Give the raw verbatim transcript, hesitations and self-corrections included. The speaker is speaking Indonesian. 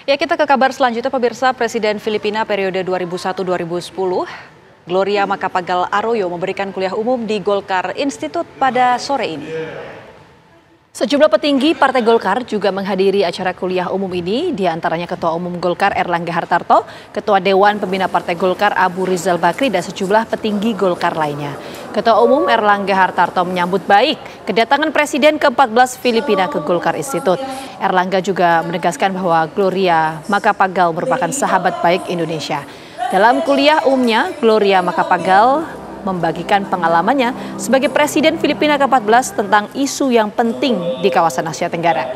Ya, kita ke kabar selanjutnya, pemirsa. Presiden Filipina periode dua ribu satu sampai dua ribu sepuluh, Gloria Macapagal Arroyo memberikan kuliah umum di Golkar Institute pada sore ini. Sejumlah petinggi Partai Golkar juga menghadiri acara kuliah umum ini, di antaranya Ketua Umum Golkar Erlangga Hartarto, Ketua Dewan Pembina Partai Golkar Abu Rizal Bakri, dan sejumlah petinggi Golkar lainnya. Ketua Umum Erlangga Hartarto menyambut baik kedatangan Presiden ke empat belas Filipina ke Golkar Institute. Erlangga juga menegaskan bahwa Gloria Macapagal merupakan sahabat baik Indonesia. Dalam kuliah umumnya, Gloria Macapagal membagikan pengalamannya sebagai Presiden Filipina ke empat belas tentang isu yang penting di kawasan Asia Tenggara.